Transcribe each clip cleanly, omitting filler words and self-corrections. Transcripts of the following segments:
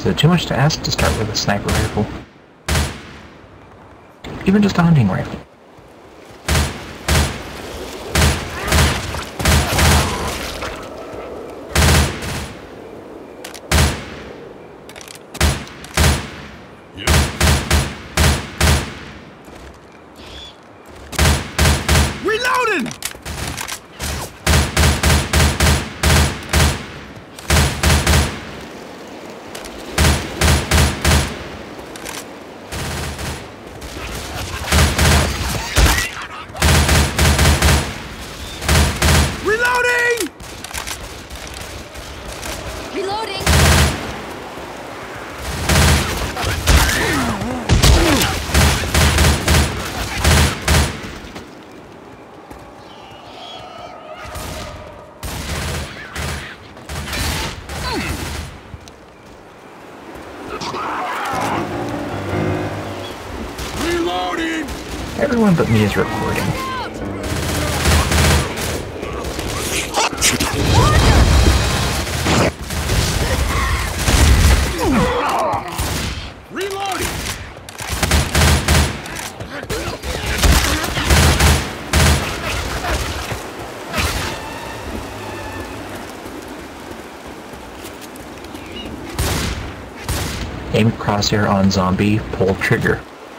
Is it too much to ask to start with a sniper rifle? Even just a hunting rifle. Reloading! Everyone but me is recording. Reloading! Aim crosshair on zombie, pull trigger.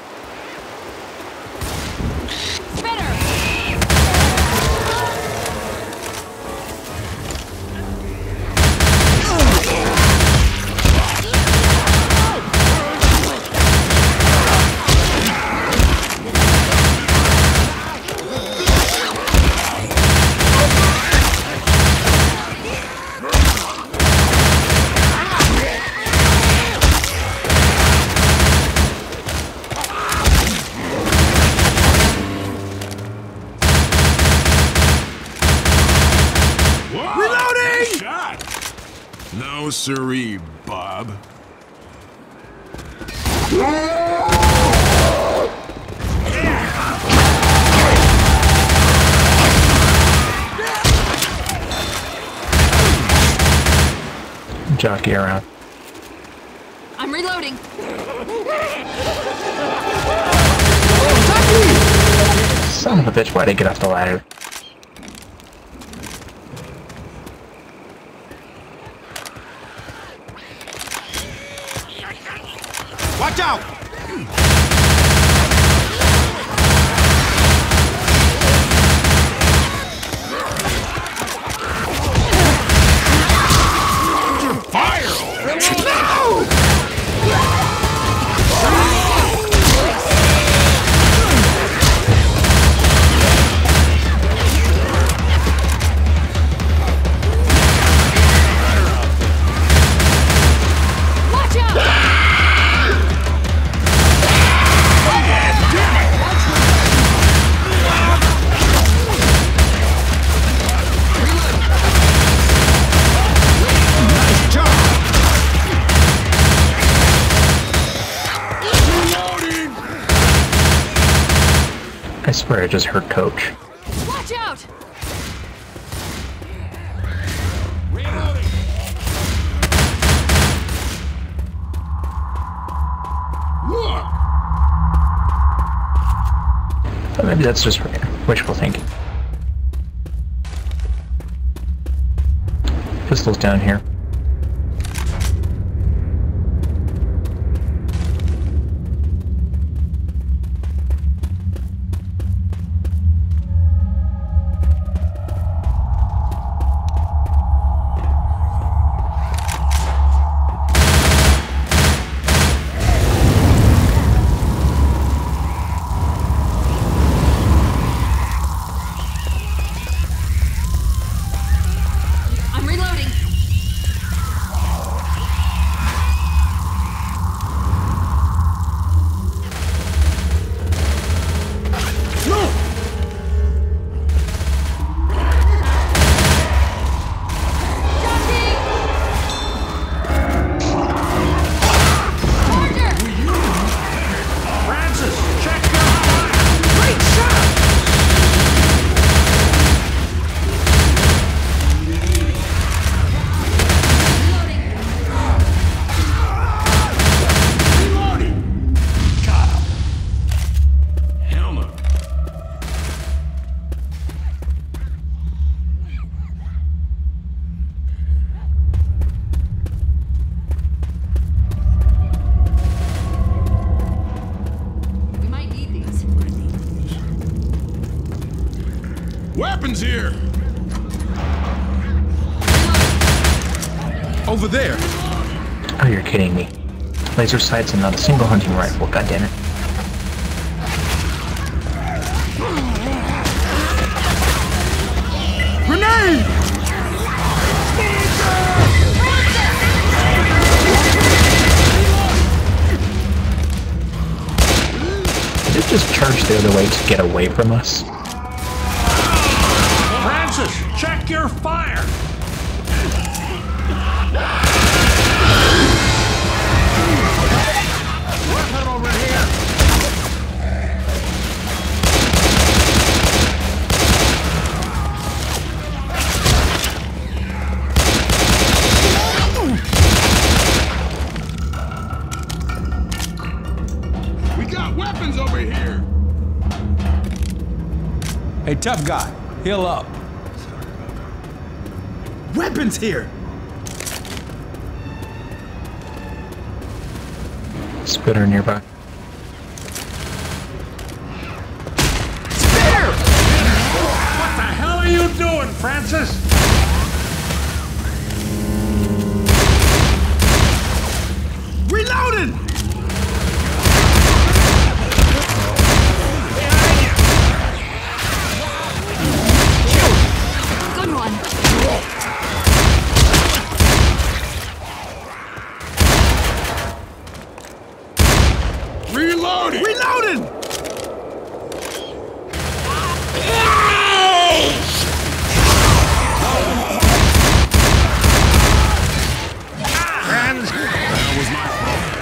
No siree, Bob. Jockey around. I'm reloading. Son of a bitch, why'd I get off the ladder? Watch out! Fire! No! I swear I just heard Coach. Watch out! Reloading! Look! But maybe that's just wishful thinking. Pistols down here. Weapons here! Over there! Oh, you're kidding me. Laser sights and not a single hunting rifle, goddammit. Grenade! Did it just charge the other way to get away from us? Francis, check your fire! Weapon over here! We got weapons over here! Hey, tough guy, heal up. Weapons here! Spitter nearby. What the hell are you doing, Francis? Reloaded! Good one. Reloaded! Reloaded! Friends, that was my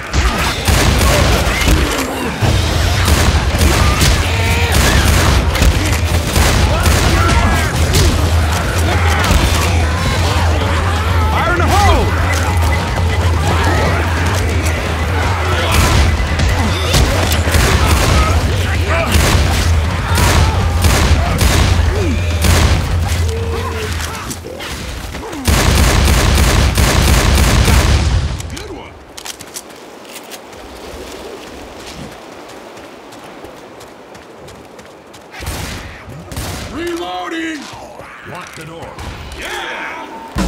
Fire in the hole! Good one! Reloading! Lock the door. Yeah!